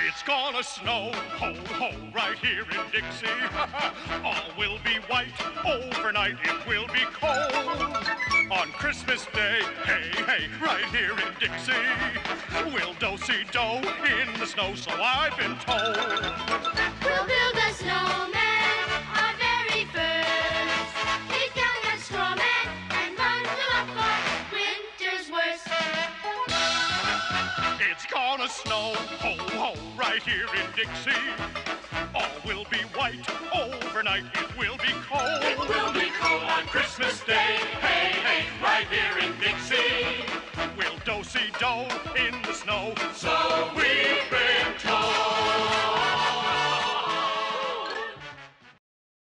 It's gonna snow, ho, ho, right here in Dixie. All will be white, overnight it will be cold. On Christmas Day, hey, hey, right here in Dixie, we'll do-si-do in the snow, so I've been told. We'll build a snowman, our very first. He's young and straw man, and bundle up for winter's worst. It's gonna snow, ho, ho, right here in Dixie. All will be white, overnight it will be cold. It will be cold on Christmas Day, hey, hey, right here in Dixie. We'll do-si-do in the snow, So